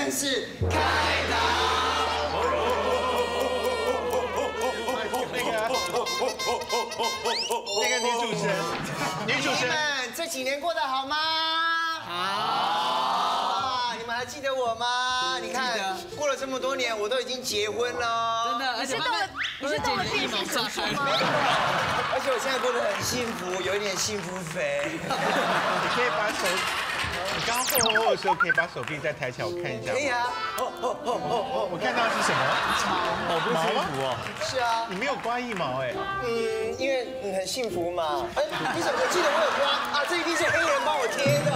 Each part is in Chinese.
正式开打。 那个女主持人， 你们这几年过得好吗？好。你们还记得我吗？你看，过了这么多年，我都已经结婚了。 真的，而且你是动了变性手术吗？ 而且我现在过得很幸福，有一点幸福肥。 你可以把手，你刚刚后的时候可以把手臂再抬起来，我看一下。 可以啊。 我看到的是什么？好不舒服哦。 是啊。 你没有刮腋毛哎。 因为你很幸福嘛。哎，你怎么记得我有刮啊？这一定是黑人帮我贴的。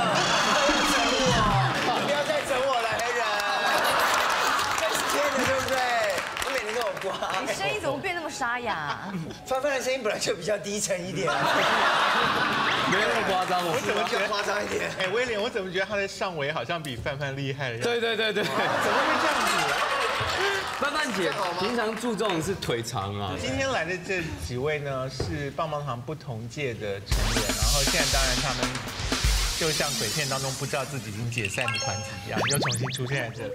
不要再整我了，黑人。这是贴的，对不对？我每天都有刮。 你声音怎么变那么沙哑？ 范范的声音本来就比较低沉一点。 没有那么夸张， 我怎么觉得夸张一点？ 哎，威廉，我怎么觉得他的上围好像比范范厉害了？ 对，怎么会这样子？范范姐平常注重的是腿长啊。 今天来的这几位呢，是棒棒糖不同届的成员，然后现在当然他们就像鬼片当中不知道自己已经解散的团体一样，又重新出现在这里。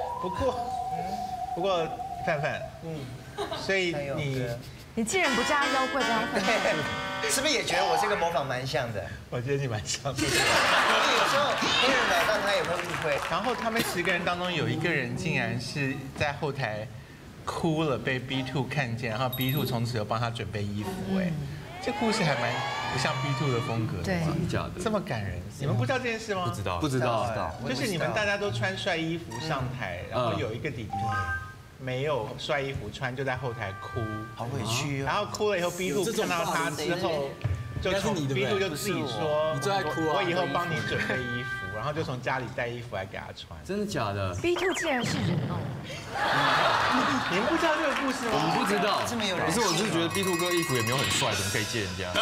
不过范范，所以你既然不加妖怪，加范范， 是不是也觉得我这个模仿蛮像的？ 我觉得你蛮像的。 因为有时候黑人来到他也会误会。 然后他们10个人当中有一个人竟然是在后台哭了，被 B2 看见，然后 B2 从此又帮他准备衣服。哎，这故事还蛮不像 B2 的风格的。 对， 真的假的？ 这么感人，你们不知道这件事吗？ 不知道。 就是你们大家都穿帅衣服上台，然后有一个弟弟没有帅衣服穿，就在后台哭， 好委屈哦。 然后哭了以后 ，B2 看到他之后，就从 B2 就自己说， 你最爱哭啊！ 我以后帮你准备衣服，然后就从家里带衣服来给他穿。 真的假的 ？B2 竟然是人哦！ 你们不知道这个故事吗？ 我们不知道， 这么有人。 不是，我是觉得 B2 哥衣服也没有很帅，怎么可以借人家？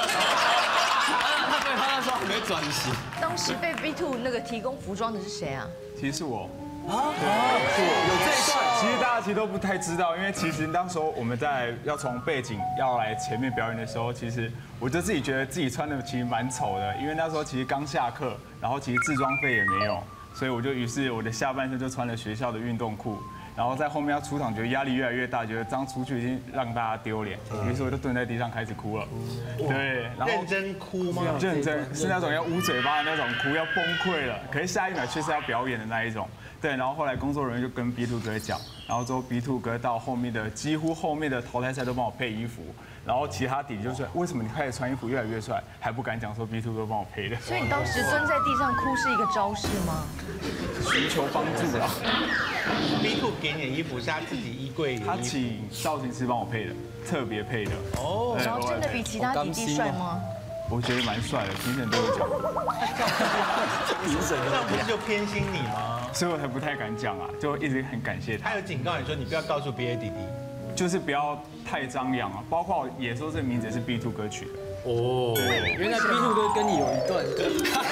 他那时候还没转型。 当时被 B2 那个提供服装的是谁啊？ 其实是我。 有这一段， 其实大家都不太知道，因为其实当时候我们要从背景要来前面表演的时候，其实我就自己觉得自己穿的其实蛮丑的，因为那时候其实刚下课，然后其实制装费也没有，所以于是我的下半身就穿了学校的运动裤。然后在后面要出场，觉得压力越来越大，觉得这样出去已经让大家丢脸，于是我就蹲在地上开始哭了。对，然后认真哭吗？ 认真是那种要捂嘴巴的那种哭，要崩溃了。可是下一秒却是要表演的那一种。对，然后后来工作人员就跟 B2 哥讲，然后之后 B2 哥到几乎后面的淘汰赛都帮我配衣服，然后其他弟弟就说为什么你开始穿衣服越来越帅，还不敢讲说 B2 哥帮我配的。 所以你当时蹲在地上哭是一个招式吗？ 寻求帮助啊。 B2 给你的衣服是他自己衣柜里的衣服， 他请造型师帮我配的，特别配的。 哦，然后真的比其他弟弟帅吗？ 我觉得蛮帅的，评审都有讲。 评审这样不是就偏心你吗？ 所以我才不太敢讲啊，就一直很感谢他。 他有警告你说你不要告诉别的弟弟， 就是不要太张扬啊。包括野兽这个名字是 B2 哥取的。 哦，原来 B2 哥跟你有一段，有一段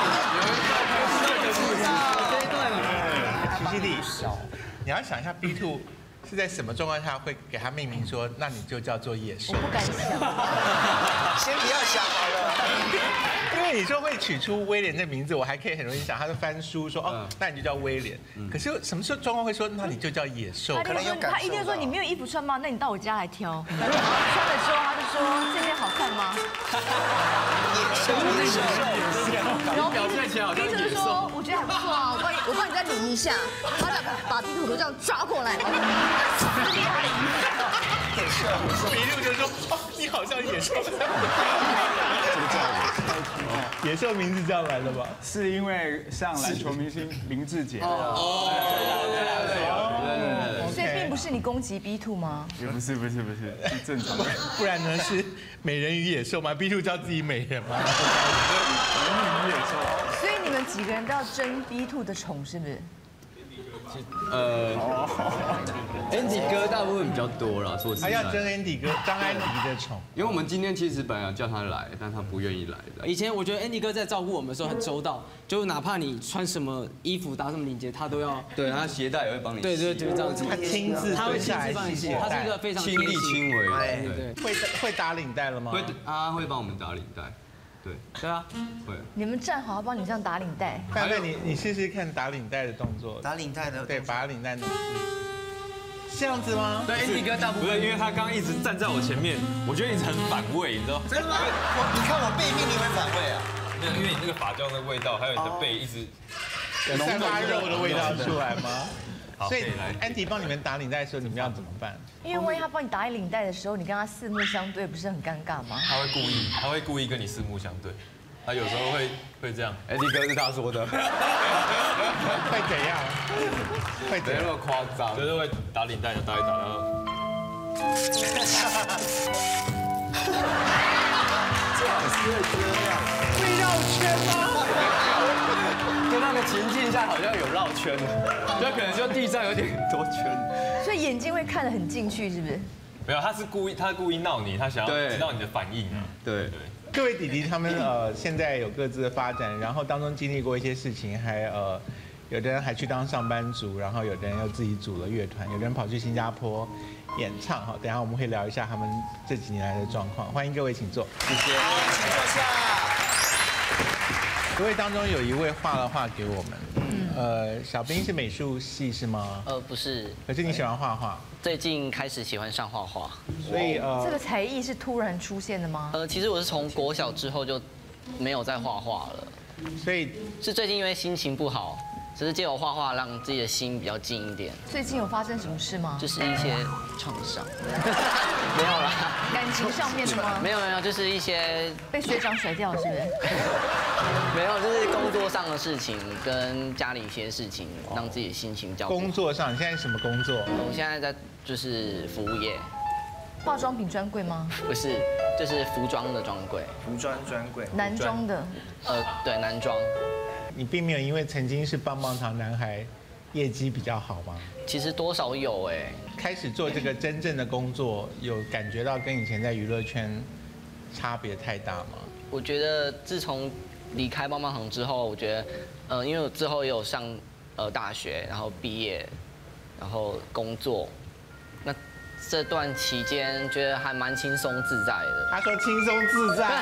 这一段徐熙娣，你要想一下 B2 是在什么状况下会给他命名说，那你就叫做野兽？ 我不敢想， 先不要想好了。 因为你说会取出威廉这名字，我还可以很容易想，他是翻书说哦，那你就叫威廉。可是什么时候状况会说，那你就叫野兽？ 可能有感受到。 他一定说你没有衣服穿吗？那你到我家来挑。穿了之后他就说这件好看吗？ 野兽。 然后表现起来好像 B2就说我觉得还不错啊，我帮你再拧一下，他再把 B2 头这样抓过来，撕裂他的衣服。 B2就说哦，你好像野兽。野兽名字这样来的吧？ 是因为像篮球明星林志杰。 所以并不是你攻击 B2 吗？ 也不是，是正常的。 不然呢是美人与野兽吗 ？B2 叫自己美人吗？ 所以你们几个人都要争 B2 的宠，是不是 ？Andy 哥大部分比较多啦，说实在。 还要争 Andy 哥张安迪的宠， 因为我们今天其实本来要叫他来，但他不愿意来的。 以前我觉得 Andy 哥在照顾我们的时候很周到，就哪怕你穿什么衣服搭什么领结，他都要。 对，他鞋带也会帮你。 对，这样子。 他亲自他会亲自帮你系，他是一个非常亲力亲为。 对。 会打领带了吗？ 会，他会帮我们打领带。 对， 对啊， 会。 你们站好，帮你这样打领带。 范范，你试试看打领带的动作。 打领带的， 对，把领带弄湿。这样子吗？ 对，Andy 哥大部分不是，因为他刚刚一直站在我前面，我觉得一直很反胃，你知道？ 真的吗？你看我背面，你会反胃啊？ 没有，因为你那个发胶的味道，还有你的背一直有散发肉的味道出来吗？ 好， 所以可以来。 安迪帮你们打领带的时候，你们要怎么办？ 因为万一他帮你打领带的时候，你跟他四目相对，不是很尴尬吗？ 他会故意跟你四目相对，他有时候会这样。 Andy 哥是他说的， 会怎样？会怎样？ 没那么夸张。 就是会打领带，打一打，然后会绕圈吗？ 就那个情境下好像有绕圈的，就可能就地上有点多圈。 所以眼睛会看得很进去，是不是？ 没有，他故意闹你，他想要知道你的反应。 对对。 各位弟弟他们现在有各自的发展，然后当中经历过一些事情，还有的人还去当上班族，然后有的人又自己组了乐团，有的人跑去新加坡演唱哈。等一下我们会聊一下他们这几年来的状况。欢迎各位请坐，谢谢。 好，请坐下。 各位当中有一位画了画给我们，小兵是美术系是吗？ 不是， 可是你喜欢画画， 最近开始喜欢上画画。 所以这个才艺是突然出现的吗？ 其实我是从国小之后就没有再画画了， 所以是最近因为心情不好，只是借由画画让自己的心比较静一点。 最近有发生什么事吗？ 就是一些创伤，没有啦， 感情上面的吗？ 没有，就是一些被学长甩掉是不是？ 没有，就是工作上的事情跟家里一些事情，让自己的心情比较不好。 工作上，你现在什么工作？ 我现在在就是服务业， 化妆品专柜吗？ 不是，就是服装的专柜， 服装专柜， 男装的。 对，男装。 你并没有因为曾经是棒棒糖男孩，业绩比较好吗？ 其实多少有哎。 开始做这个真正的工作，有感觉到跟以前在娱乐圈差别太大吗？ 我觉得自从离开棒棒糖之后，我觉得，因为我之后也有上大学，然后毕业，然后工作，那这段期间觉得还蛮轻松自在的。 他说轻松自在，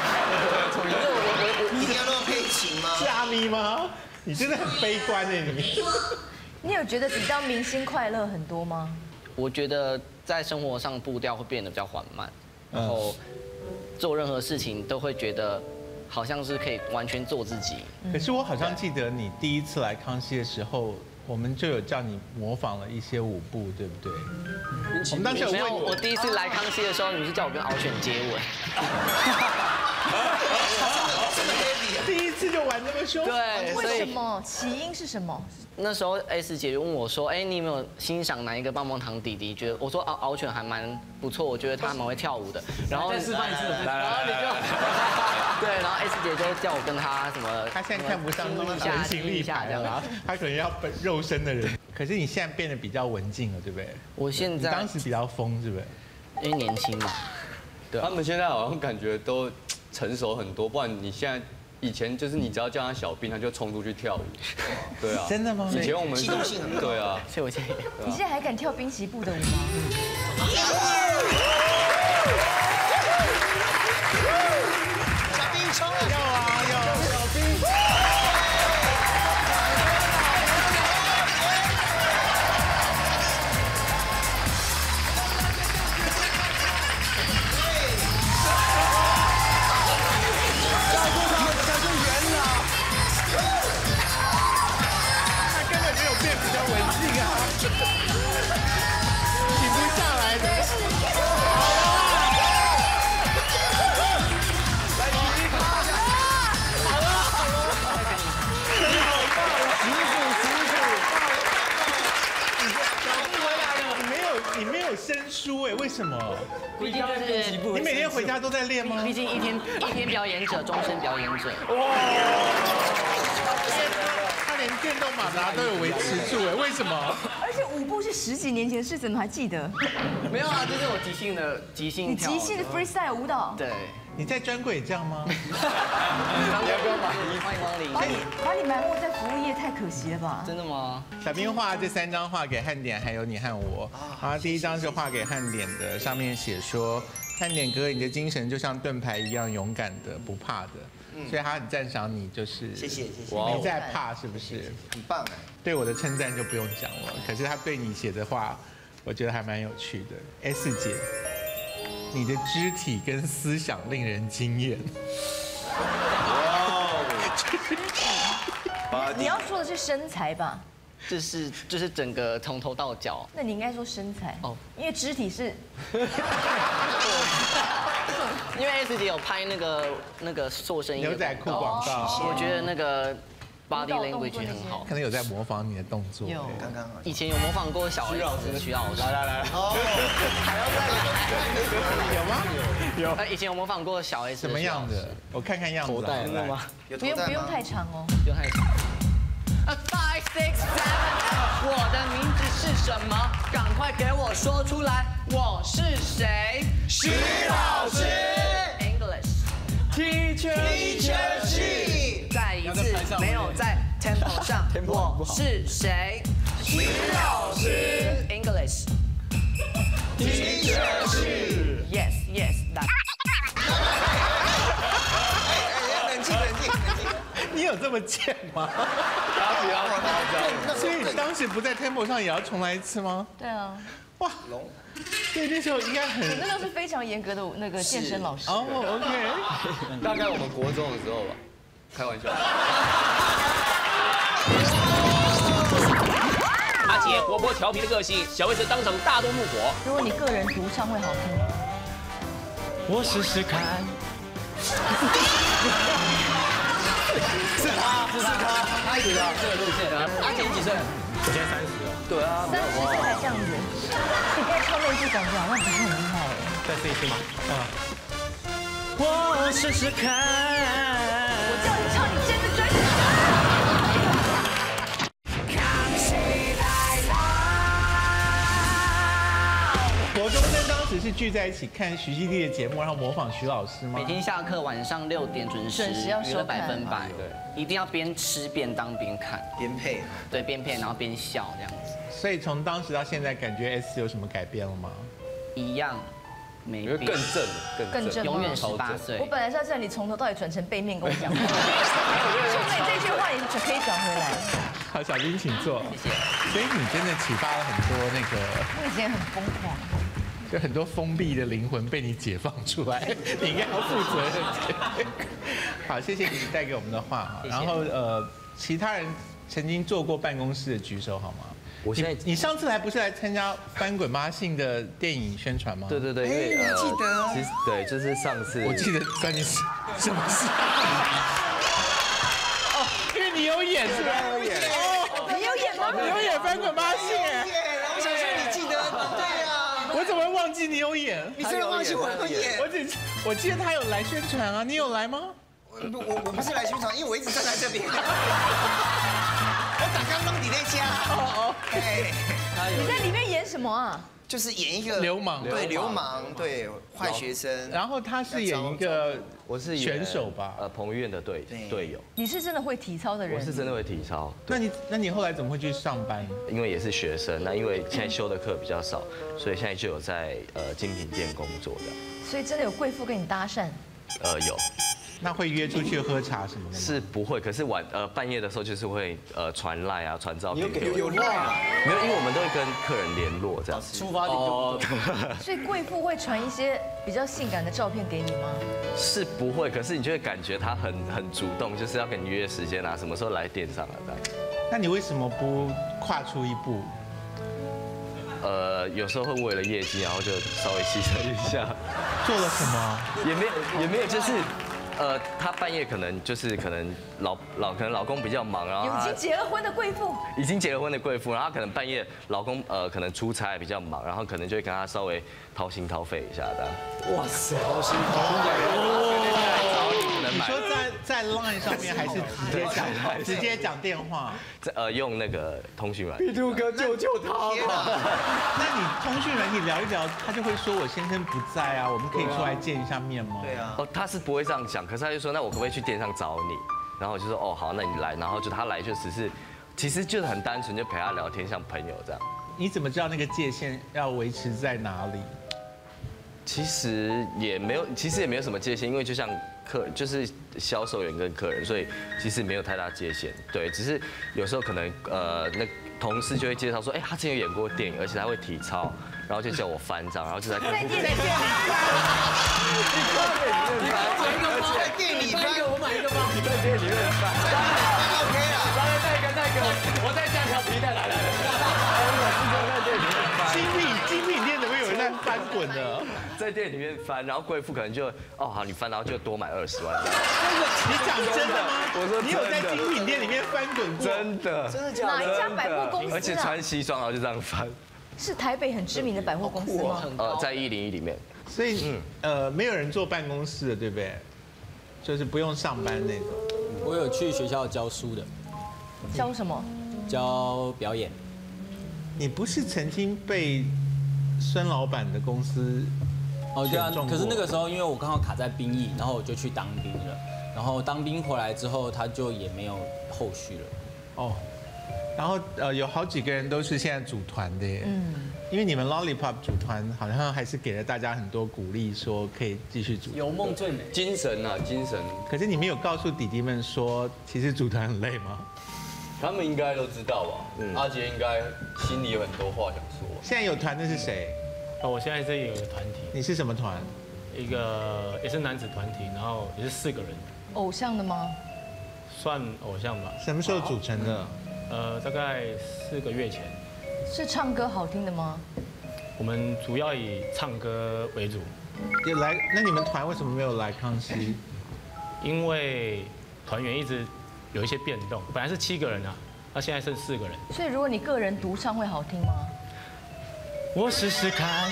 你一定要那么配情吗？ 虾米吗？你真的很悲观哎你。 你有觉得比当明星快乐很多吗？ 我觉得在生活上步调会变得比较缓慢，然后做任何事情都会觉得好像是可以完全做自己。 可是我好像记得你第一次来康熙的时候，我们就有叫你模仿了一些舞步，对不对？我们当时有没有， 问我第一次来康熙的时候，你们是叫我跟敖犬接吻。 这么 heavy 啊！ 第一次就玩这么凶， 对，所以为什么？起因是什么？ 那时候 S 姐就问我说：“哎，你有没有欣赏哪一个棒棒糖弟弟？觉得我说敖犬还蛮不错，我觉得他蛮会跳舞的。”然后再示范一次， 然后你就对，然后 S 姐就叫我跟他什么， 他现在看不上人形立牌了啦，他可能要肉身的人。可是你现在变得比较文静了，对不对？你我现在当时比较疯，是不是？ 因为年轻嘛，对他们现在好像感觉都成熟很多，不然你现在以前就是你只要叫他小兵，他就冲出去跳舞。对啊， 真的吗？ 以前我们机动性很高对啊， 所以我现在你现在还敢跳滨崎步的舞吗？ 小兵冲了！ 要啊要，小兵。停不下来的。你没有生疏哎，为什么？ 毕竟就是你每天回家都在练吗？ 毕竟一天表演者，终身表演者。 他连电动马达都有维持住哎，为什么？ 而且舞步是10几年前的事，怎么还记得？ 没有啊，这是我即兴你跳。 即兴的 freestyle 舞蹈， 对。 你在专柜也这样吗？ 你要不要买？欢迎光临。 把你埋没在服务业太可惜了吧？ 真的吗？ 小兵画这3张画给汉典，还有你和我。然后第1张是画给汉典的，上面写说：汉典哥，你的精神就像盾牌一样勇敢的、不怕的。所以他很赞赏你，就是谢谢。 没在怕，是不是？ 很棒哎。 对我的称赞就不用讲了，可是他对你写的话，我觉得还蛮有趣的。S 姐，你的肢体跟思想令人惊艳。 你要说的是身材吧？ 就是整个从头到脚。 那你应该说身材哦， 因为肢体是。 因为 S 姐有拍那个塑身衣牛仔裤广告， 我觉得那个 body language 很好， 可能有在模仿你的动作。 有， 刚刚好。 以前有模仿过小 S 徐老师，来， 还要再来？ 有吗？ 有。以前有模仿过小 S 什么样的？我看看样子。 真的吗？ 不用太长哦。 不用太长。5, 6, 7，我的名字是什么？赶快给我说出来，我是谁？ 徐老师 English Teacher 是。 再一次，没有在 tempo 上，我是谁？ 徐老师 English Teacher 是。 Yes，来。 冷静。 你有这么贱吗？所以当时不在 tempo 上也要重来一次吗？ 对啊。 哇，对，那时候应该很。 那都是非常严格的那个健身老师。 哦 ，OK。 大概我们国中的时候吧，开玩笑。 阿杰活泼调皮的个性，小 S 当场大动怒火。 如果你个人独唱会好听， 我试试看。 是他赢了这个路线。阿杰几岁？ 我现在30了。 对啊 30岁才这样子，你可以唱那句感觉好像不是很厉害哎。 再试一次吗？我试试看。 我叫你唱，你真的追。 国中生当时是聚在一起看徐熙娣的节目，然后模仿徐老师吗？ 每天下课晚上6点准时要收看 100%，对，一定要边吃便当边看， 边配。 对，边配然后边笑这样子。 所以从当时到现在，感觉 S 有什么改变了吗？ 一样，没因为变， 更正， 永远18岁。 我本来是要叫你从头到尾转成背面跟我讲话，就那这句话你可以转回来。 好，小兵请坐。 谢谢。 所以你真的启发了很多那个， 我以前很疯狂， 就很多封闭的灵魂被你解放出来，你应该要负责任。好，谢谢你带给我们的话哈。然后其他人曾经坐过办公室的举手好吗？ 我现在你上次不是来参加翻滚吧信的电影宣传吗？ 对，因为你记得？ 其实对，就是上次我记得关你什么事？哦，因为你有演是吧？ 你有演吗？ 你有演翻滚吧信哎。 我想说你记得？对呀。 我怎么会忘记你有演？ 你真的忘记我有演？ 我记得他有来宣传啊，你有来吗？ 我不是来宣传，因为我一直站在这边。我打刚弄你那家。 你在里面演什么啊？ 就是演一个流氓， 对流氓，对坏学生。 然后他是演一个， 我是选手吧？ 彭于晏的队友。 你是真的会体操的人？ 我是真的会体操。 那你后来怎么会去上班？ 因为也是学生，那因为现在修的课比较少，所以现在就有在精品店工作的。 所以真的有贵妇跟你搭讪？ 有。 那会约出去喝茶什么的吗？ 是不会，可是半夜的时候就是会传赖啊，传照片。 有赖吗？ 没有，因为我们都会跟客人联络这样。 出发点就。 所以贵妇会传一些比较性感的照片给你吗？ 是不会，可是你就会感觉他很主动，就是要跟你约时间啊，什么时候来店上啊这样。 那你为什么不跨出一步？ 有时候会为了业绩，然后就稍微牺牲一下。 做了什么？ 也没有，就是。她半夜可能老公比较忙，然后已经结了婚的贵妇， 然后可能半夜老公可能出差比较忙，然后可能就会跟她稍微掏心掏肺一下的。 哇塞，掏心掏肺！ 你说在 Line 上面还是直接讲电话？ 用那个通讯软。 屁兔哥救他！ 那你通讯软体聊一聊，他就会说我先生不在啊，我们可以出来见一下面吗？ 对啊。 他是不会这样讲，可是他就说那我可不可以去店上找你？然后我就说哦好，那你来，然后就他来就只是其实就是很单纯，就陪他聊天，像朋友这样。 你怎么知道那个界限要维持在哪里？ 其实也没有什么界限，因为就像就是销售员跟客人，所以其实没有太大界限。对，只是有时候可能那同事就会介绍说，哎，他之前有演过电影，而且他会体操，然后就叫我翻章，然后就在在店里面在店里翻， 我买一个吧。 你在店里面翻 OK 了。 那个，我再加条皮带来。 精品店怎么有人在翻滚的？ 在店里面翻，然后贵妇可能就好，你翻，然后就多买20万。 你讲真的吗？ 我说你有在精品店里面翻滚过？ 真的假的？ 哪一家百货公司啊？ 而且穿西装，然后就这样翻。 是台北很知名的百货公司吗？ 在101里面。 所以没有人坐办公室的，对不对？就是不用上班那种。 我有去学校教书的， 教什么？ 教表演。 你不是曾经被孙老板的公司对啊， 选中过？ 可是那个时候因为我刚好卡在兵役，然后我就去当兵了。然后当兵回来之后，他就也没有后续了。 哦，然后有好几个人都是现在组团的耶。因为你们 Lollipop 组团好像还是给了大家很多鼓励，说可以继续组团。 有梦最美。 精神啊，精神。 可是你们有告诉弟弟们说，其实组团很累吗？ 他们应该都知道吧？阿杰应该心里有很多话想说。 现在有团的是谁？ 我现在这里有个团体， 你是什么团？ 一个也是男子团体，然后也是4个人， 偶像的吗？ 算偶像吧。 什么时候组成的？ 大概4个月前。 是唱歌好听的吗？ 我们主要以唱歌为主。 有来？那你们团为什么没有来康熙？ 因为团员一直有一些变动，本来是7个人啊，那现在剩4个人。 所以如果你个人独唱会好听吗？ 我试试看。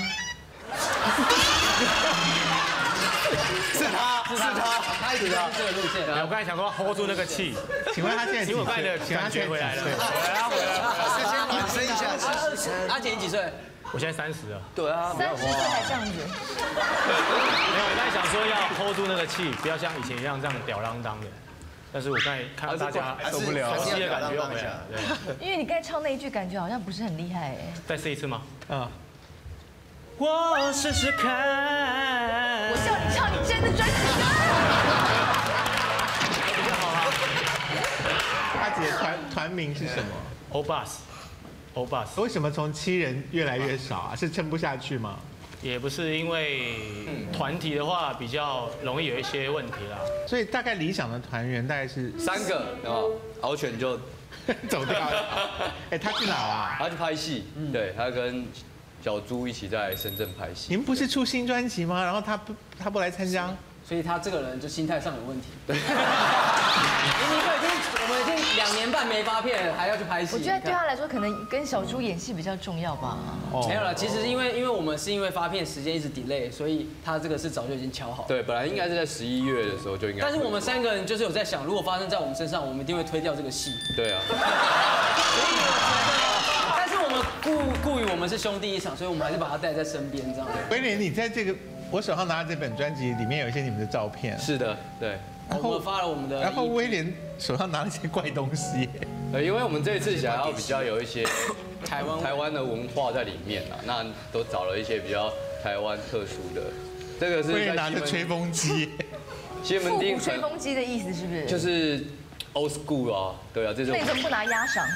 是他， 他一直是这个路线。 我刚才想说 hold 住那个气， 请问他现在几岁？ 因为我刚才的感觉回来了。回来了。 先暖身一下。 阿杰你几岁？ 我现在30了。 对啊 ，30岁才这样子。 没有，我刚才想说要 hold 住那个气，不要像以前一样这样吊儿郎当的。但是我刚才看到大家受不了， 熟悉的感觉又回来了。 对。因为你刚才唱那一句，感觉好像不是很厉害哎。 再试一次吗？ 我试试看。 我叫你唱你真的专辑歌。 比较好啦。 阿杰团名是什么 ？Obus。 为什么从7人越来越少啊？是撑不下去吗？ 也不是，因为团体的话比较容易有一些问题啦。 所以大概理想的团员大概是 3个，敖犬就走掉了。哎，他去哪了？ 他去拍戏，对他跟小猪一起在深圳拍戏。 你们不是出新专辑吗？然后他不来参加， 所以他这个人就心态上有问题。我们已经2年半没发片了，还要去拍戏。 我觉得对他来说，可能跟小猪演戏比较重要吧。 没有了，其实因为我们是因为发片时间一直 delay，所以他这个是早就已经敲好。 对，本来应该是在11月的时候就应该。 但是我们3个人就是有在想，如果发生在我们身上，我们一定会推掉这个戏。 对啊。 但是我们顾于我们是兄弟一场，所以我们还是把他带在身边这样。 威廉，你在这个我手上拿的这本专辑里面有一些你们的照片。 是的，对。 我们发了我们的。 然后威廉手上拿了一些怪东西。 因为我们这一次想要比较有一些台湾的文化在里面啊，那都找了一些比较台湾特殊的。这个是威廉拿着吹风机。 西门町吹风机的意思是不是？ 就是 old school 啊，对啊，这种。 那你怎么不拿鸭赏？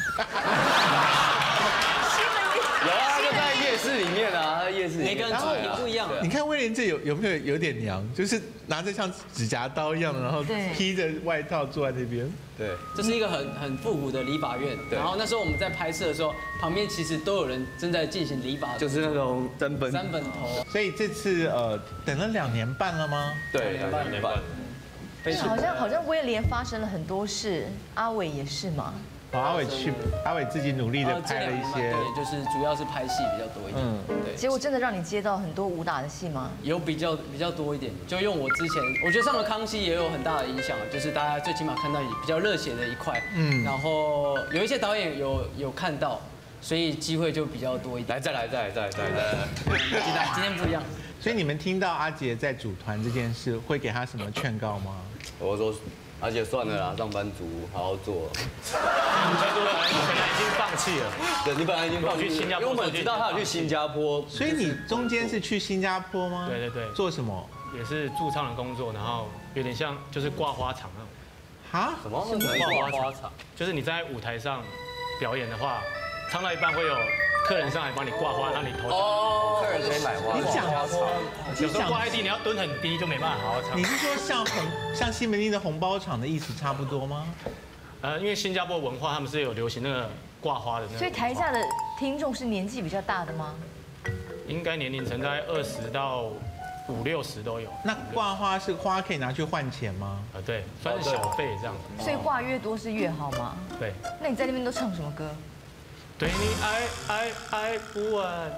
有啊，就在夜市里面啊，在夜市里面。 每个人作品不一样。 你看威廉这有没有点娘？就是拿着像指甲刀一样的，然后披着外套坐在那边。 对， 这是一个很复古的理发院。然后那时候我们在拍摄的时候，旁边其实都有人正在进行理发， 就是那种3本头。 所以这次等了2年半了吗？ 对，2年半。 好像威廉发生了很多事，阿伟也是嘛。 阿伟自己努力的拍了一些， 对，就是主要是拍戏比较多一点。对。 结果真的让你接到很多武打的戏吗？ 有比较多一点，就用我之前，我觉得上了康熙也有很大的影响，就是大家最起码看到比较热血的一块。然后有一些导演有看到，所以机会就比较多一点。 再来。 今天不一样。 所以你们听到阿杰在组团这件事，会给他什么劝告吗？ 我说，阿杰算了啦，上班族好好做。 弃了。 对，你本来已经去新加坡， 因为我们知道他有去新加坡， 所以你中间是去新加坡吗？ 对对对， 做什么？ 也是驻唱的工作，然后有点像就是挂花场那种。 哈？ 什么挂花场？就是你在舞台上表演的话，唱到一半会有客人上来帮你挂花，让你头。 哦，客人可以买花。 你讲有时候挂在地，你要蹲很低，就没办法好好唱。 你是说像西门町的红包场的意思差不多吗？ 因为新加坡文化他们是有流行那个挂花的那个。 所以台下的听众是年纪比较大的吗？ 应该年龄层在20到50、60都有。 那挂花是花可以拿去换钱吗？ 对，算是小费这样。 所以挂越多是越好吗？ 对。 那你在那边都唱什么歌？ 对你爱不完。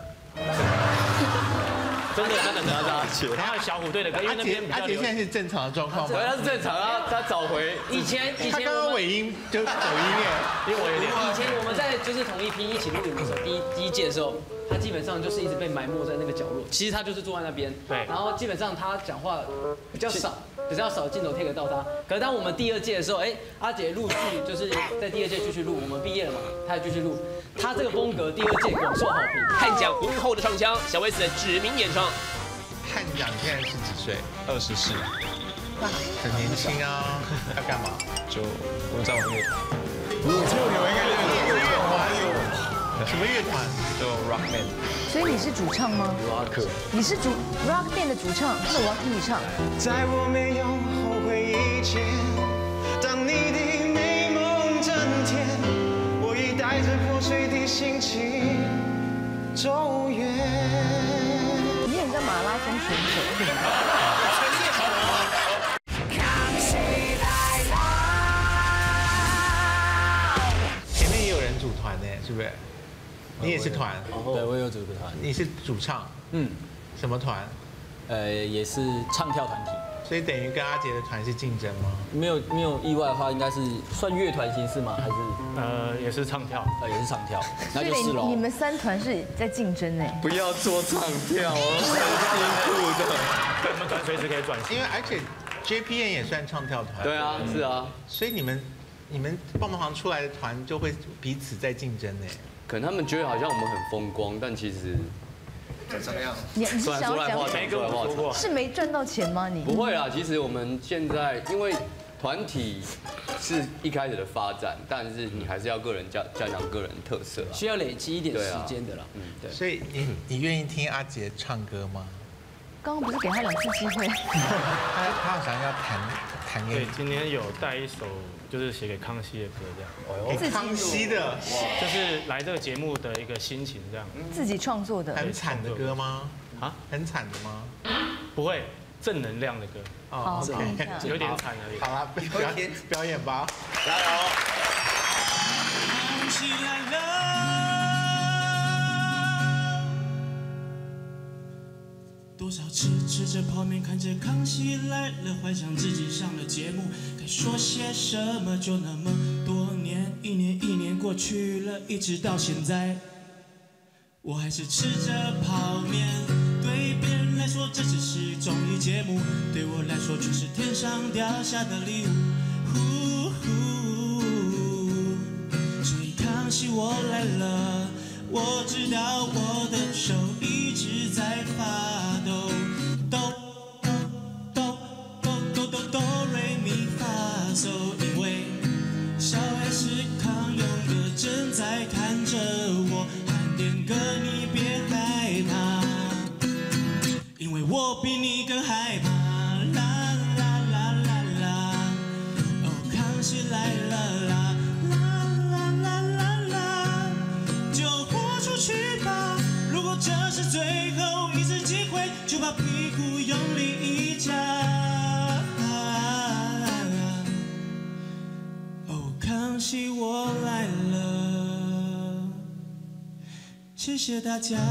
真的，还有小虎队的歌，因为那边比较阿杰现在是正常的状况吗？ 对，他是正常啊，他找回以前他刚刚尾音就走音耶， 因为我有点。 以前我们在就是同一批一起录影的时候，第一届的时候，他基本上就是一直被埋没在那个角落。其实他就是坐在那边， 对。 然后基本上他讲话比较少镜头 take 到他。可是当我们第2届的时候，阿杰陆续就是在第2届继续录，我们毕业了嘛，他也继续录。他这个风格第2届广受好评。 悍将浑厚的唱腔，小 S 的指名演唱。 悍将现在是几岁 ？24。 那很年轻啊，要干嘛？ 就我在玩乐团。 有一个乐团，什么乐团？ 就 Rock Band。 所以你是主唱吗 ？Rock。 你是Rock Band 的主唱，那我要听你唱。 在我没有后悔以前，当你的美梦增添，我已带着破碎的心情走远。 你很像马拉松选手。 前面也有人组团呢，是不是？你也是团？ 对，我也有组个团。 你是主唱？什么团？ 也是唱跳团体。 所以等于跟阿杰的团是竞争吗？ 没有意外的话，应该是算乐团形式吗？还是也是唱跳， 也是唱跳，那就是喽。 你们3团是在竞争呢？ 不要做唱跳哦，很辛苦的。 我们团随时可以转型， 因为而且 JPN 也算唱跳团。 对啊，是啊。 所以你们棒棒糖出来的团就会彼此在竞争呢。 可能他们觉得好像我们很风光，但其实。 怎么样？ 你是想要讲是没赚到钱吗？你不会啦，其实我们现在因为团体是一开始的发展，但是你还是要加强个人特色， 需要累积一点时间的啦。 对。所以你愿意听阿杰唱歌吗？ 刚刚不是给他2次机会？ 他好像要弹给你。 对，今天有带一首就是写给康熙的歌这样。 给康熙的， 就是来这个节目的一个心情这样。 自己创作的。 很惨的歌吗？啊，很惨的吗？ 不会，正能量的歌。 哦， 有点惨而已。 好啦，表演吧， 加油！ 康熙来了。多少次吃着泡面，看着康熙来了，幻想自己上了节目，该说些什么？就那么多年，一年过去了，一直到现在，我还是吃着泡面。对别人来说这只是综艺节目，对我来说却是天上掉下的礼物。所以康熙我来了，我知道我的手一直在发抖，哆瑞咪发嗦，因为小 S 康永哥正在看着我，喊点歌你别害怕，因为我比你更害怕，啦啦啦啦啦，哦，康熙来了啦，啦啦啦啦啦，就豁出去吧，如果这是最后一次机会，就把屁股用力一夹，哦，康熙我来了，谢谢大家。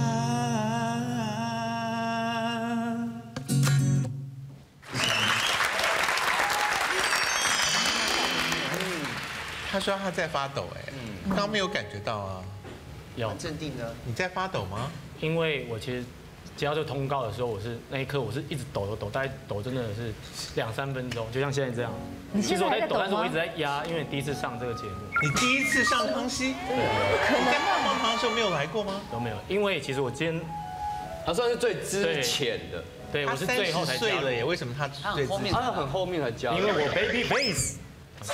他说他在发抖，刚刚没有感觉到啊。 有。 镇定呢？ 你在发抖吗？ 因为我其实接到这个通告的时候，那一刻我是一直抖，大概抖真的是2-3分钟，就像现在这样。 你现在还在抖吗？ 但是我一直在压，因为第一次上这个节目。 你第一次上康熙？ 对，不可能。 你在棒棒糖的时候没有来过吗？ 都没有，因为其实我今天， 他算是最之前的。 对，我是最后才加入了耶，为什么他最之前？ 他很后面才加入。 因为我 baby face。 是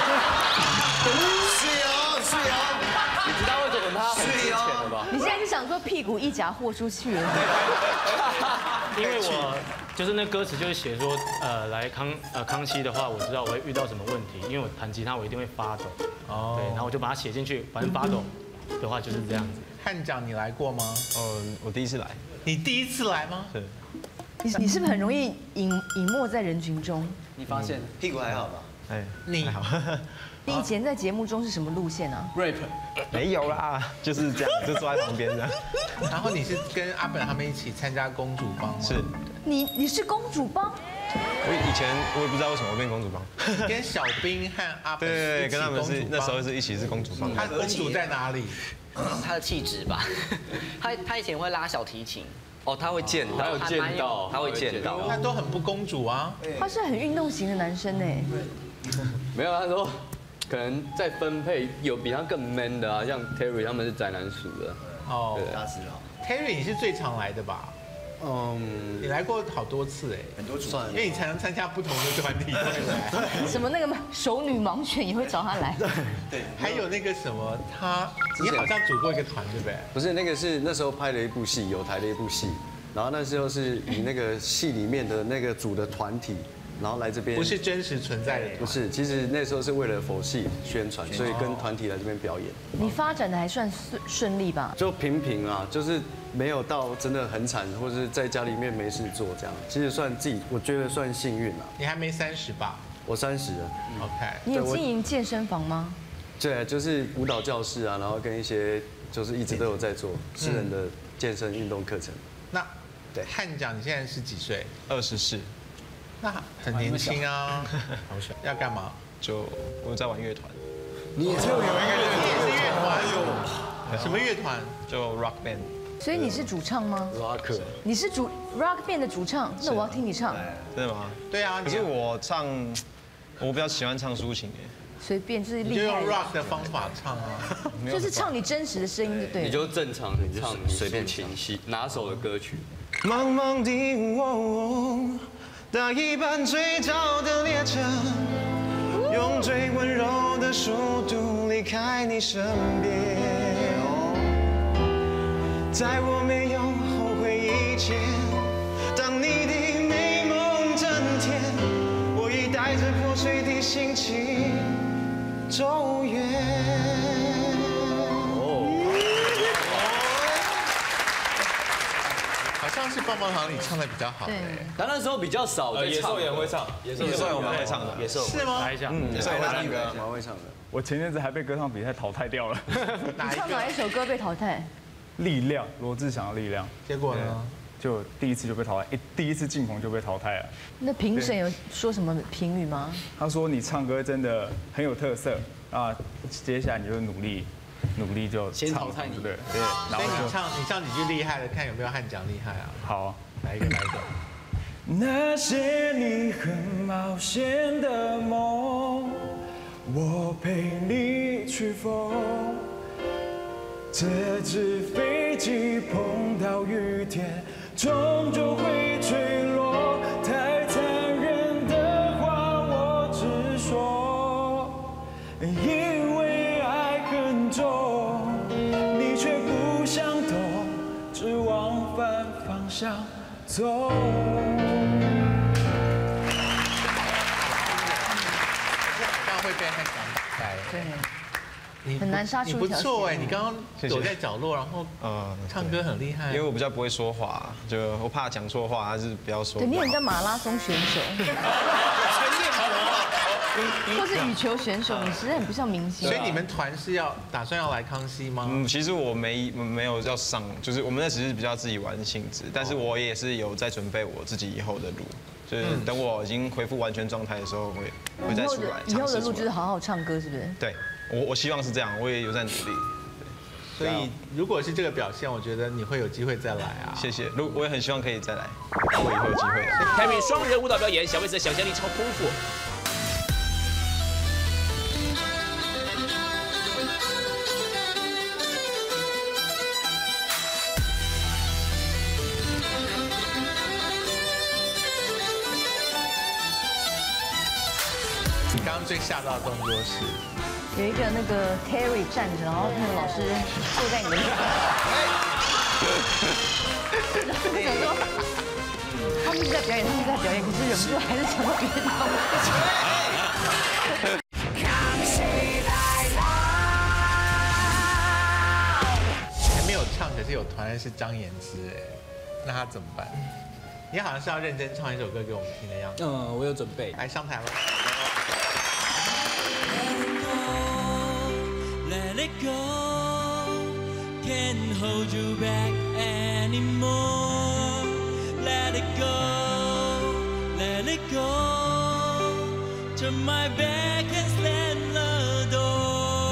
哦。 你知道为什么他很之前了吧？ 你现在是想说屁股一夹豁出去了？ 因为我就是那歌词就是写说，来康熙的话，我知道我会遇到什么问题，因为我弹吉他我一定会发抖。哦。对，然后我就把它写进去，反正发抖的话就是这样子。 汉奖你来过吗？ 我第一次来。 你第一次来吗？ 是。 你是不是很容易隐没在人群中？ 你发现屁股还好吧？ 哎， 你好。 你以前在节目中是什么路线啊 ？rap 没有啦，就是这样，就坐在旁边这样。 然后你是跟阿本他们一起参加公主帮吗？ 是。 你是公主帮？ 以前我也不知道为什么我变公主帮。 跟小兵和阿本对，跟他们是那时候是一起是公主帮。 他公主在哪里？ 他的气质吧，他以前会拉小提琴。 哦，他会剑道，他会剑道， 他都很不公主啊。 他是很运动型的男生哎。 没有，他说可能在分配有比他更 man 的啊，像 Terry 他们是宅男属的。 哦，Terry 你是最常来的吧？你来过好多次哎， 很多次， 因为你才能参加不同的团体。 什么那个熟女盲选也会找他来。 对， 还有那个什么你好像组过一个团对不对？ 不是，那个是那时候拍了一部戏，有台的一部戏，然后那时候是以那个戏里面的那个组的团体。然后来这边不是真实存在的， 不是，其实那时候是为了佛系宣传，所以跟团体来这边表演。 你发展的还算顺利吧？ 就平平啊，就是没有到真的很惨，或者是在家里面没事做这样。其实算自己，我觉得算幸运了。 你还没30吧？ 我30了。 OK。 你有经营健身房吗？ 对，就是舞蹈教室啊，然后跟一些就是一直都有在做私人的健身运动课程。 那对汉奖，你现在是几岁 ？24。 那很年轻啊，要干嘛？ 就我在玩乐团。 你也是有一个乐团，什么乐团？ 就 rock band。 所以你是主唱吗 ？rock。 你是rock band 的主唱，那我要听你唱。 真的吗？ 对啊。 可是我比较喜欢唱抒情诶。 随便就是厉害。 你就用 rock 的方法唱啊， 就是唱你真实的声音就对了。 你就正常的唱，随便情绪拿手的歌曲。 茫茫的我。搭一班最早的列车，用最温柔的速度离开你身边。在我没有后悔以前，当你的美梦增添，我已带着破碎的心情走远。好像是棒棒糖里唱的比较好， 但那时候比较少。 野兽也会唱，野兽我蛮会唱的，野兽是吗？ 来一下， 野兽会唱歌， 蛮会唱的。 我前阵子还被歌唱比赛淘汰掉了。 你唱哪一首歌被淘汰？ 力量，罗志祥的力量。 结果呢？ 就第一次就被淘汰，第一次进棚就被淘汰了。 那评审有说什么评语吗？ 他说你唱歌真的很有特色啊，接下来你就努力就先淘汰你。 对， 然后你唱几句厉害的，看有没有汉奖厉害啊？ 好， 来一个。 那些你很冒险的梦，我陪你去疯。这只飞机碰到雨天，终究会坠落。太残忍的话我只说，因为爱很重，你却不想懂，只往反方向走。 会被汉奖改， 对，很难杀出一条线。 你不错哎，你刚刚躲在角落，然后唱歌很厉害。 因为我比较不会说话，就我怕讲错话，还是不要说。 对，你很像马拉松选手，或是羽球选手，你实在很不像明星。 所以你们团是打算要来康熙吗？ 其实我没有要上，就是我们那只是比较自己玩的性质，但是我也是有在准备我自己以后的路。就是等我已经恢复完全状态的时候，会再出来。 以后的路就是好好唱歌，是不是？ 对，我希望是这样，我也有在努力。 所以如果是这个表现，我觉得你会有机会再来啊。 谢谢，我也很希望可以再来，我以后有机会的。 Kevin 双人舞蹈表演，小妹子的想象力超丰富。 你刚刚最吓到的动作是？ 有一个那个 Terry 站着，然后那个老师坐在你的面前。然后我想说，他们是在表演，可是忍不住还是想到别的地方。 还没有唱，可是有团的是张妍之哎，那他怎么办？你好像是要认真唱一首歌给我们听的样子。 我有准备。 来上台了。 Let it go, can't hold you back anymore. Let it go, turn my back and slam the door.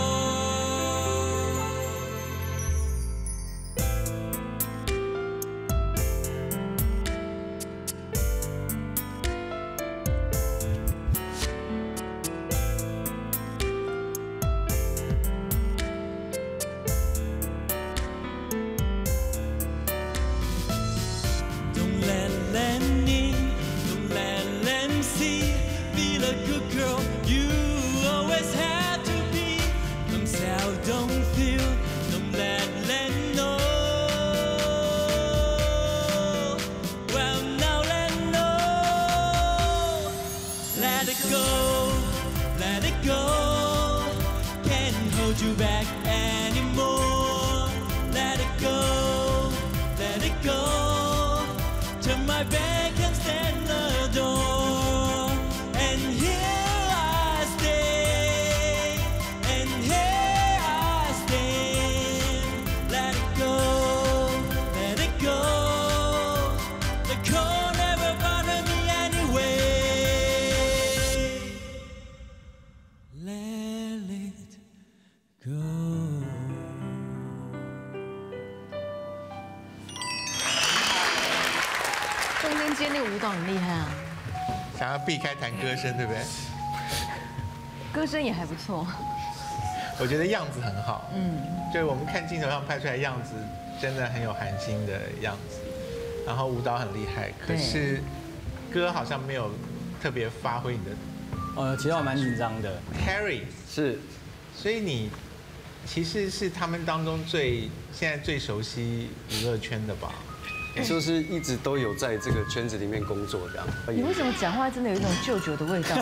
想要避开弹歌声，对不对？ 歌声也还不错。 我觉得样子很好，就是我们看镜头上拍出来的样子，真的很有韩星的样子。然后舞蹈很厉害，可是歌好像没有特别发挥你的。 其实我蛮紧张的。 Terry 是， 所以你其实是他们当中现在最熟悉娱乐圈的吧？ 就是一直都有在这个圈子里面工作这样。 你为什么讲话真的有一种舅舅的味道？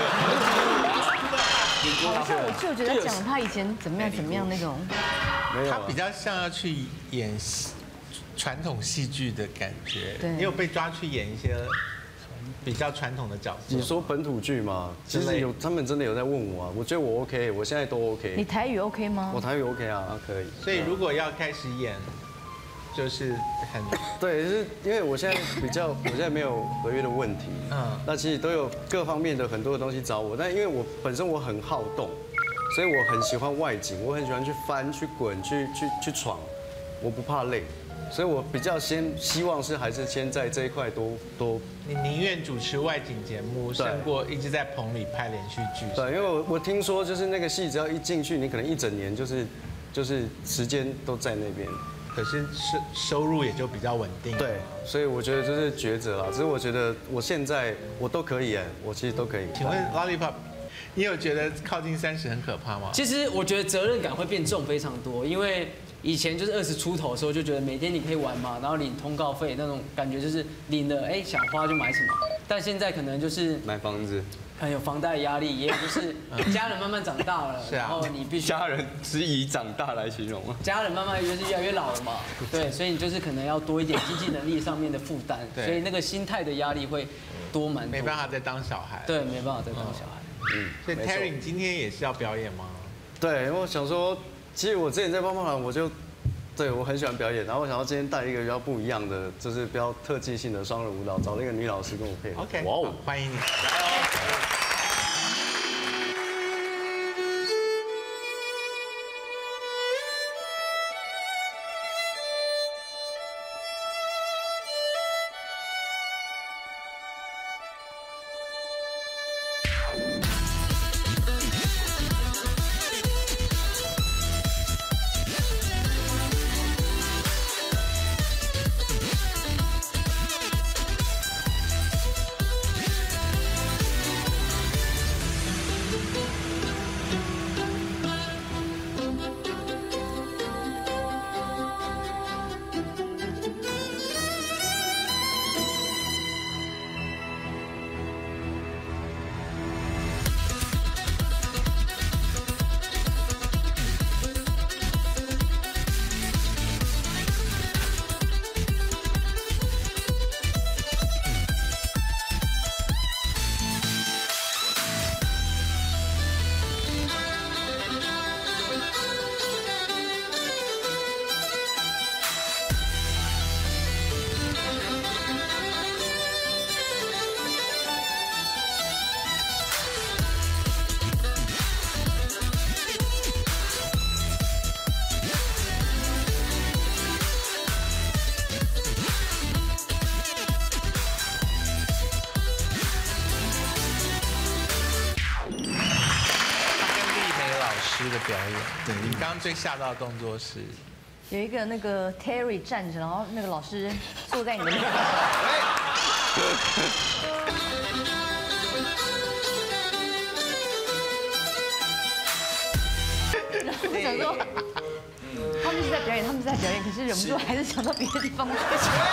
好像我舅舅在讲他以前怎么样那种。 没有， 他比较像要去演传统戏剧的感觉。你有被抓去演一些比较传统的角色？ 你说本土剧吗？其实他们真的有在问我啊，我觉得我 OK， 我现在都 OK。 你台语 OK 吗？ 我台语 OK 啊，可以。 所以如果要开始演。就是很对，是因为我现在我现在没有合约的问题，那其实都有各方面的很多的东西找我，但因为我本身我很好动，所以我很喜欢外景，我很喜欢去翻、去滚、去闯，我不怕累，所以我比较希望还是先在这一块多。 你宁愿主持外景节目，胜过一直在棚里拍连续剧。 对，因为我听说就是那个戏只要一进去，你可能一整年就是时间都在那边。 可是收入也就比较稳定。 对，所以我觉得这是抉择啦。只是我觉得我现在我都可以我其实都可以。 请问 Lollipop， 你有觉得靠近30很可怕吗？ 其实我觉得责任感会变重非常多，因为以前就是20出头的时候就觉得每天你可以玩嘛，然后领通告费那种感觉就是领了想花就买什么，但现在可能就是买房子。 很有房贷压力，也有就是家人慢慢长大了，然后你必须家人是以长大来形容啊。 家人慢慢就是越来越老了嘛，对，所以你就是可能要多一点经济能力上面的负担，所以那个心态的压力会多蛮多。 没办法再当小孩。 对，没办法再当小孩。 所以 Terry， 你今天也是要表演吗？ 对，因为我想说，其实我之前在棒棒糖我很喜欢表演，然后我想要今天带一个比较不一样的，就是比较特技性的双人舞蹈，找了一个女老师跟我配合。 OK， 哇哦，欢迎你。 表演。对，你刚刚最吓到的动作是？ 有一个那个 Terry 站着，然后那个老师坐在你的面前。然后我想说，他们是在表演，可是忍不住还是想到别的地方去。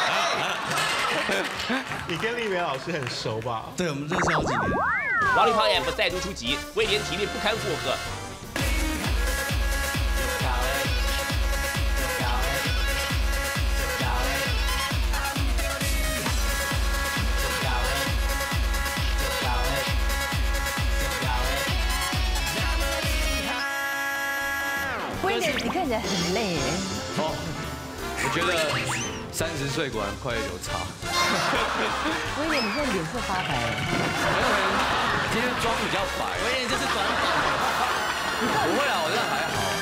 你跟丽媛老师很熟吧？ 对，我们认识好几年。 Lollipop Amp 再度出击，威廉体力不堪负荷。 威廉，你看起来很累耶。 哦，我觉得30岁果然快有差。 威廉，你现在脸色发白。 今天妆比较白。 威廉就是短版的。 不会啊，我这样还好。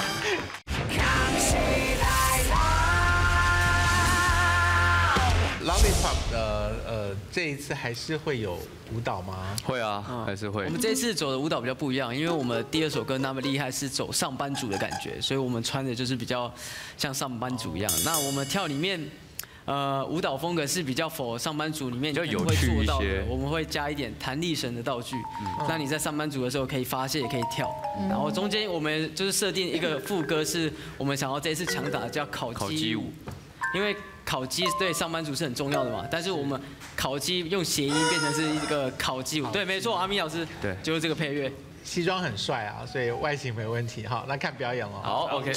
Lollipop 这一次还是会有舞蹈吗？ 会啊，还是会。 我们这次走的舞蹈比较不一样，因为我们第2首歌那么厉害是走上班族的感觉，所以我们穿的就是比较像上班族一样。那我们跳里面，舞蹈风格是比较符合上班族里面比较有会趣做到的一些。 我们会加一点弹力绳的道具，那你在上班族的时候可以发泄也可以跳。然后中间我们就是设定一个副歌，是我们想要这一次强打的叫烤鸡舞，因为烤鸡对上班族是很重要的嘛，但是我们烤鸡用谐音变成是一个烤鸡舞，对，没错，阿咪老师，对，就是这个配乐， 西装很帅啊，所以外形没问题。好，那看表演了。 好 ，OK。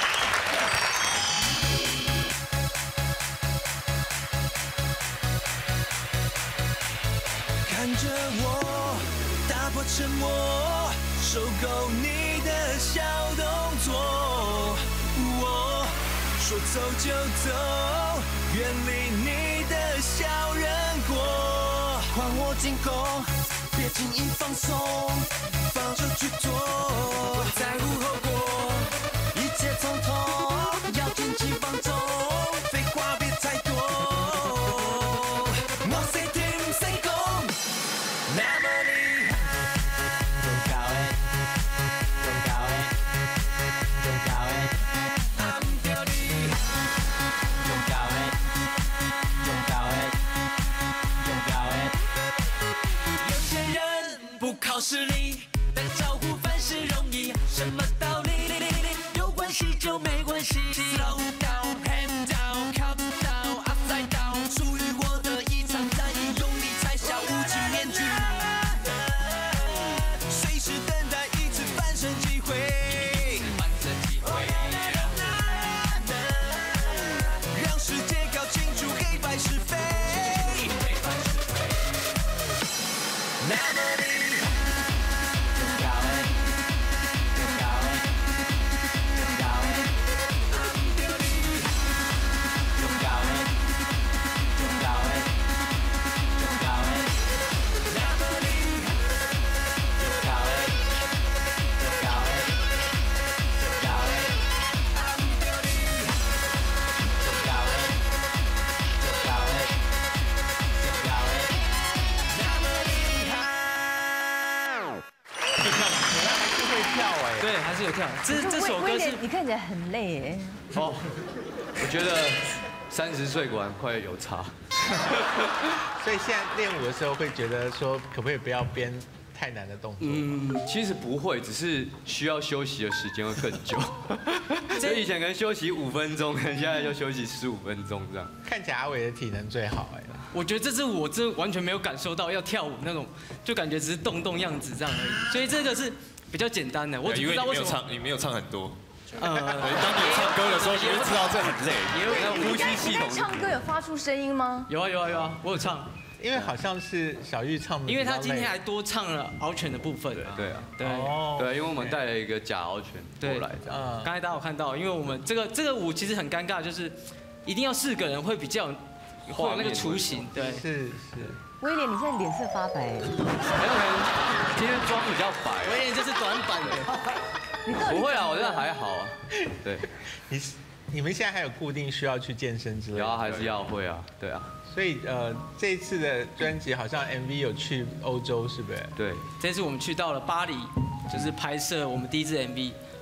看着我打破沉默，收购你的小动作。我说走就走，远离你的小人国。还我进攻，别轻易放松，放手去做，不在乎后果，一切从头，要尽情放纵，废话别太多。我谁听谁讲，那么厉害。Don't go it, don't go it, don't go it. I'm dirty. Don't go it, don't go it, don't go it. 有些人不靠实力，但招呼凡事容易，什么道理？有关系就没关系。Slow down, hand down, count down, upside down。属于我的一场战役，用力踩下无情面具，随时等待一次翻身机会。让世界搞清楚黑白是非。那么厉害。Don't go it, don't go it, don't go it. I'm dirty. Don't go it, don't go it, don't go it. 那么厉害。Don't go it, don't go it, don't go it. I'm dirty. Don't go it, don't go it, don't go it. 那么厉害。 会跳哎， 对，还是有跳。这首歌是威廉，你看起来很累耶。 哦，我觉得30岁果然快有差。 所以现在练舞的时候会觉得说，可不可以不要编太难的动作？ 其实不会，只是需要休息的时间会更久。所以以前可能休息5分钟，可能现在就休息15分钟这样。 看起来阿伟的体能最好哎。 我觉得这支舞我真完全没有感受到要跳舞那种，就感觉只是动样子这样而已。所以这个是比较简单的，我只不知道为什么。 你没有唱很多。 当你唱歌的时候，你会知道这很累。 呼吸系统。 你唱歌有发出声音吗？ 有啊，我有唱。 因为好像是小玉唱的， 因为他今天还多唱了敖犬的部分。 对啊， 对， 因为我们带了一个假敖犬过来，这样。 刚才大家有看到，因为我们这个舞其实很尴尬，就是一定要4个人会比较会有那个雏形，对， 是。 威廉，你现在脸色发白。 今天妆比较白。 威廉就是短版的。 不会啊，我觉得还好啊。对， 你们现在还有固定需要去健身之类的？ 有啊，还是要会啊，对啊。 所以这一次的专辑好像 MV 有去欧洲，是不是？ 对， 这次我们去到了巴黎，就是拍摄我们第一支 MV。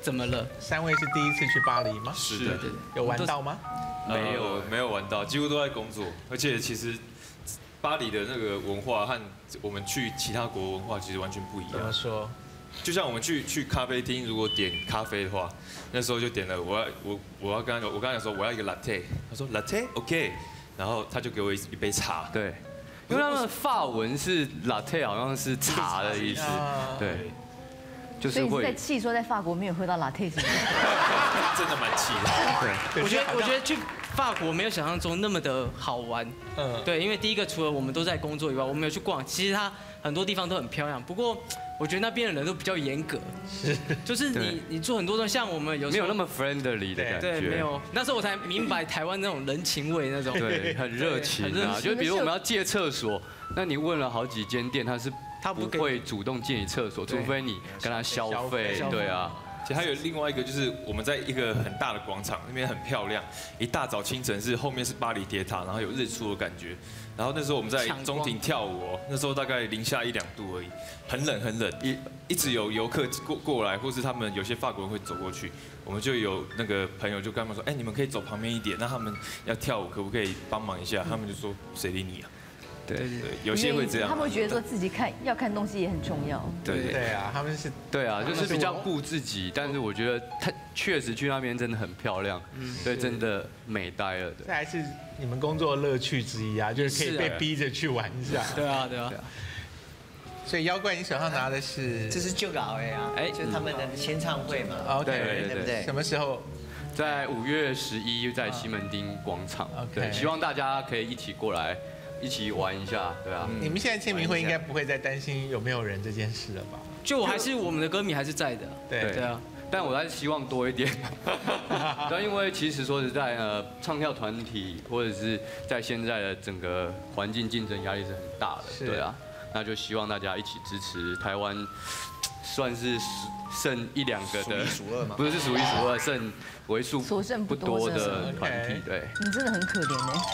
怎么了。 3位是第一次去巴黎吗？ 是的， 有玩到吗？ 没有玩到，几乎都在工作。而且其实巴黎的那个文化和我们去其他国文化其实完全不一样。 怎么说？ 就像我们去咖啡厅，如果点咖啡的话，那时候就点了我刚才说我要一个 latte， 他说 latte OK， 然后他就给我一杯茶。 对，因为他们的法文是 latte 好像是茶的意思，对，就是会。 所以你是在气说在法国没有喝到 latte 是吗？ 真的蛮气的。 对，我觉得去法国没有想象中那么的好玩。对，因为第一个除了我们都在工作以外，我们有去逛，其实它很多地方都很漂亮。不过我觉得那边的人都比较严格，就是你做很多东西，像我们有时候没有那么 friendly 的感觉。 对，没有。那时候我才明白台湾那种人情味那种。 对，很热情啊。就比如我们要借厕所，那你问了好几间店，他不会主动借你厕所，除非你跟他消费。对啊。 其实还有另外一个，就是我们在一个很大的广场，那边很漂亮。一大早清晨后面是巴黎铁塔，然后有日出的感觉。然后那时候我们在中庭跳舞哦，那时候大概零下1、2度而已，很冷很冷。一直有游客过来，或是他们有些法国人会走过去，我们就有那个朋友就跟他们说，哎，你们可以走旁边一点，那他们要跳舞可不可以帮忙一下？他们就说谁理你啊？对，有些会这样。 他们会觉得说自己要看东西也很重要。 对啊，他们是对啊，就是比较顾自己，但是我觉得他确实去那边真的很漂亮，对，真的美呆了。 这还是你们工作的乐趣之一啊，就是可以被逼着去玩一下。 对啊。 所以妖怪，你手上拿的是？ 这是旧稿啊，就是他们的签唱会嘛。 对不对？ 什么时候？ 在5月11日在西门町广场。对，希望大家可以一起过来。一起玩一下，对啊。 你们现在签名会应该不会再担心有没有人这件事了吧？ 就我还是我们的歌迷还是在的。 对啊。 但我还是希望多一点。对，因为其实说实在，唱跳团体或者是在现在的整个环境竞争压力是很大的，对啊。那就希望大家一起支持台湾，算是剩1、2个的， 数1数2吗？ 不是数1数2，剩为数不多的团体。对。 你真的很可怜呢。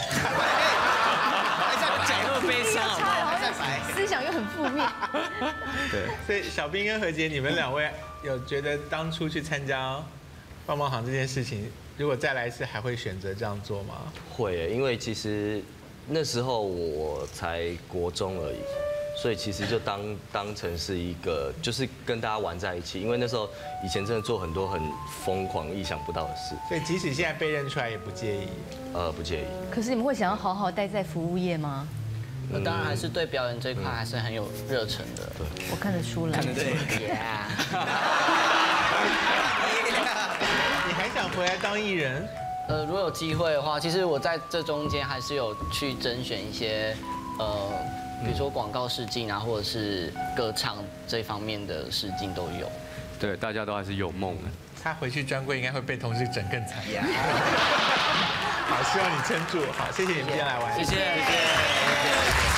讲那么悲伤， 思想又很负面。 对，所以小兵跟何洁，你们2位有觉得当初去参加棒棒糖这件事情，如果再来一次，还会选择这样做吗？ 会，因为其实那时候我才国中而已，所以其实就当成是一个，就是跟大家玩在一起。因为那时候以前真的做很多很疯狂、意想不到的事， 所以即使现在被认出来也不介意。 不介意。 可是你们会想要好好待在服务业吗？ 我当然还是对表演这一块还是很有热忱的。 对， 我看得出来。 看得出来。 你还想回来当艺人？ 如果有机会的话，其实我在这中间还是有去甄选一些比如说广告试镜啊，或者是歌唱这方面的试镜都有。 对，大家都还是有梦的。 他回去专柜应该会被同事整更惨。好，希望你撑住。好，谢谢你们今天来玩。 谢谢。